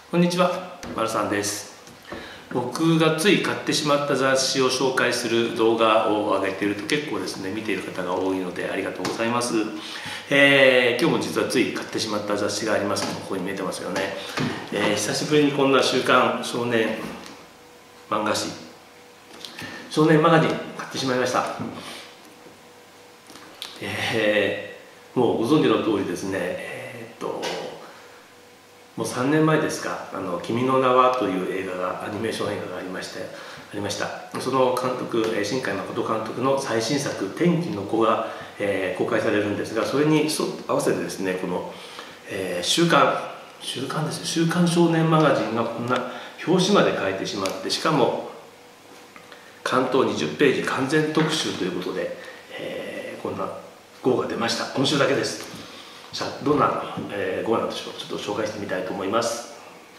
こんにちは、丸さんです。僕がつい買ってしまった雑誌を紹介する動画を上げていると結構ですね、見ている方が多いのでありがとうございます。今日も実はつい買ってしまった雑誌がありますので、ここに見えてますよね。久しぶりにこんな週刊少年漫画誌、少年マガジン買ってしまいました。もうご存知の通りですね、もう3年前ですか、君の名はという映画が、アニメーション映画がありました。その監督、新海誠監督の最新作「天気の子」が、公開されるんですが、それに合わせてですね、この、週刊少年マガジンがこんな表紙まで書いてしまって、しかも関東20ページ完全特集ということで、こんな号が出ました。今週だけです。さあ、どんな、号なんでしょう。ちょっと紹介してみたいと思います。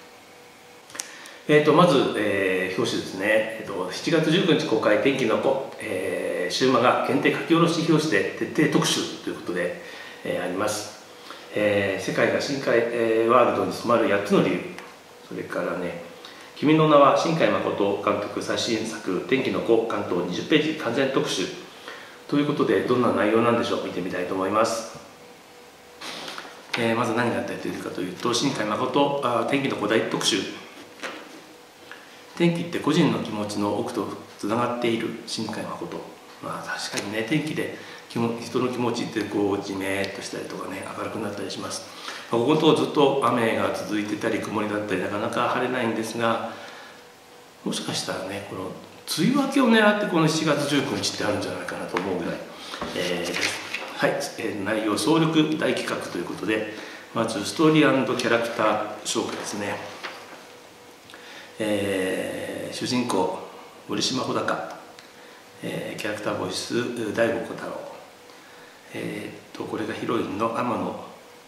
まず、表紙ですね。7月19日公開、天気の子、シウマが限定書き下ろし表紙で徹底特集ということで、あります。世界が深海、ワールドに染まる8つの理由。それからね、君の名は新海誠監督最新作、天気の子、関東20ページ完全特集。ということで、どんな内容なんでしょう。見てみたいと思います。まず何がやっているかというと、新海誠天気の子大特集。天気って個人の気持ちの奥とつながっている新海誠。まあ確かにね、天気で人の気持ちってこうじめっとしたりとかね、明るくなったりします。ここのとこずっと雨が続いてたり曇りだったり、なかなか晴れないんですが、もしかしたらね、この梅雨明けを狙ってこの7月19日ってあるんじゃないかなと思うぐらい、はい、内容総力大企画ということで、まずストーリー&キャラクター紹介ですね。主人公森島穂高、キャラクターボイス大悟小太郎、これがヒロインの天野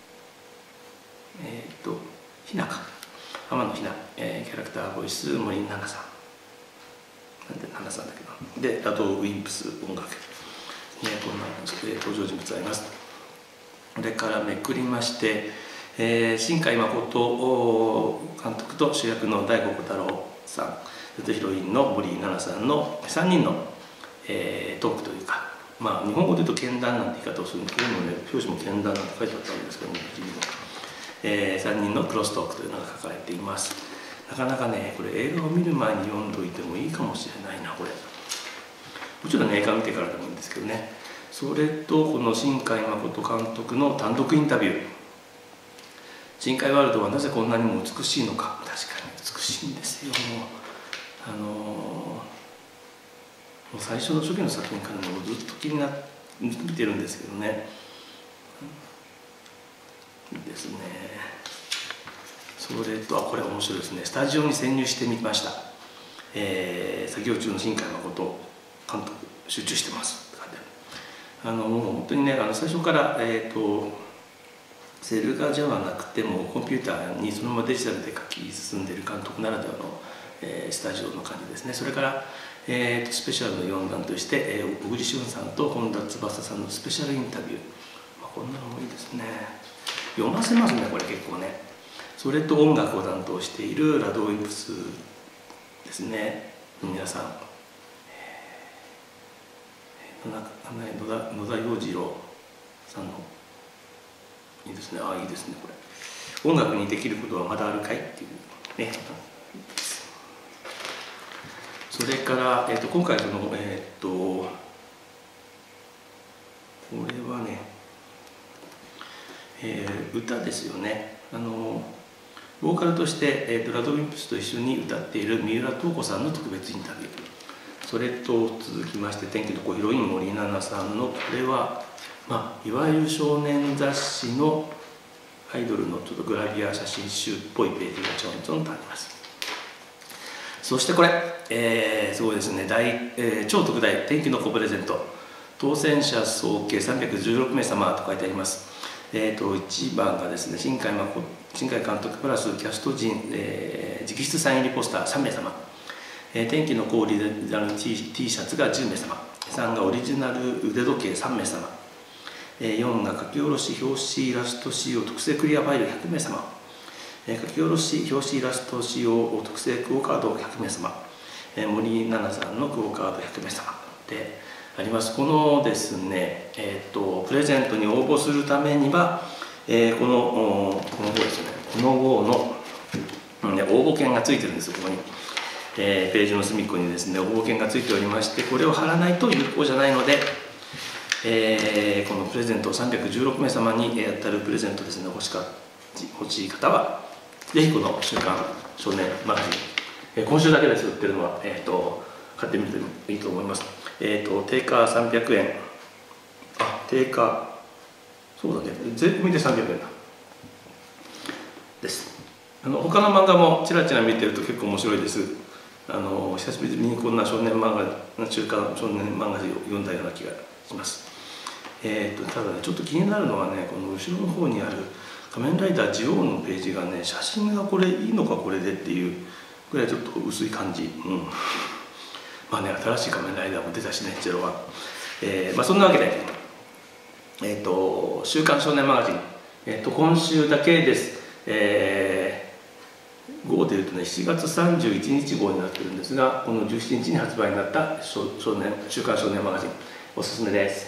ひなか、天野ひな、キャラクターボイス森七菜さん、なんで七菜さんだけど、でラドウィンプス音楽、こんな登場人物あります。それからめくりまして、新海誠監督と主役の大悟小太郎さん、それとヒロインの森七菜さんの3人の、トークというか、まあ日本語で言うと剣談なんて言い方をするんですけどもね、表紙も剣談なんて書いてあったんですけども、3人のクロストークというのが書かれています。なかなかね、これ映画を見る前に読んどいてもいいかもしれないな、これ。もちろん映画見てからでもいいんですけどね。それとこの新海誠監督の単独インタビュー。深海ワールドはなぜこんなにも美しいのか。確かに美しいんですよ。もう最初の初期の作品からもずっと気になって見てるんですけどね。いいですね。それとこれ面白いですね。スタジオに潜入してみました。作業中の新海誠監督集中してます。もう本当にね、最初からセル画じゃなくてもコンピューターにそのままデジタルで書き進んでいる監督ならではの、スタジオの感じですね。それから、スペシャルの4弾として、小栗旬さんと本田翼さんのスペシャルインタビュー、こんなのもいいですね。読ませますね、これ結構ね。それと音楽を担当しているラドウィンプスですね。皆さん、野田洋次郎さんのいいですね。いいですね、これ。音楽にできることはまだあるかいっていうね。それから、今回これはね、歌ですよね。ボーカルとして、ラドウィンプスと一緒に歌っている三浦透子さんの特別インタビュー。それと続きまして、天気の子ヒロイン森七菜さんの、これは、いわゆる少年雑誌のアイドルのちょっとグラビア写真集っぽいページがちょんちょんとあります。そしてこれ、すごいですね。超特大天気の子プレゼント。当選者総計316名様と書いてあります。1番がですね、新海監督プラスキャスト陣、直筆サイン入りポスター3名様。天気の子オリジナル T シャツが10名様。3がオリジナル腕時計3名様。4が書き下ろし表紙イラスト仕様特製クリアファイル100名様。 書き下ろし表紙イラスト使用特製クオカード100名様、森七菜さんのクオカード100名様であります。このですね、プレゼントに応募するためには、この号ですね、この号の、応募券がついてるんですよ。ここに、ページの隅っこにですね応募券がついておりまして、これを貼らないと有効じゃないので、このプレゼントを316名様に当たるプレゼントですね、欲しい方はぜひこの「週刊少年マガジン」今週だけです売ってるのは、買ってみるといいと思います。定価300円、定価そうだね、税込みで300円だです。他の漫画もちらちら見てると結構面白いです。久しぶりにこんな少年漫画、週刊少年漫画を読んだような気がします。ただね、ちょっと気になるのはね、この後ろの方にある仮面ライダージオウのページがね、写真がこれいいのかこれでっていうぐらいちょっと薄い感じ。まあね、新しい仮面ライダーも出たしね、ゼロワン。そんなわけで、週刊少年マガジン、今週だけです。号でいうとね、7月31日号になってるんですが、この17日に発売になった週刊少年マガジン、おすすめです。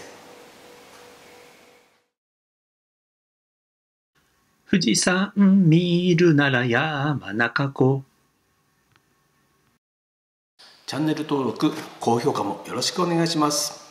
富士山見るなら山中湖。 チャンネル登録、高評価もよろしくお願いします。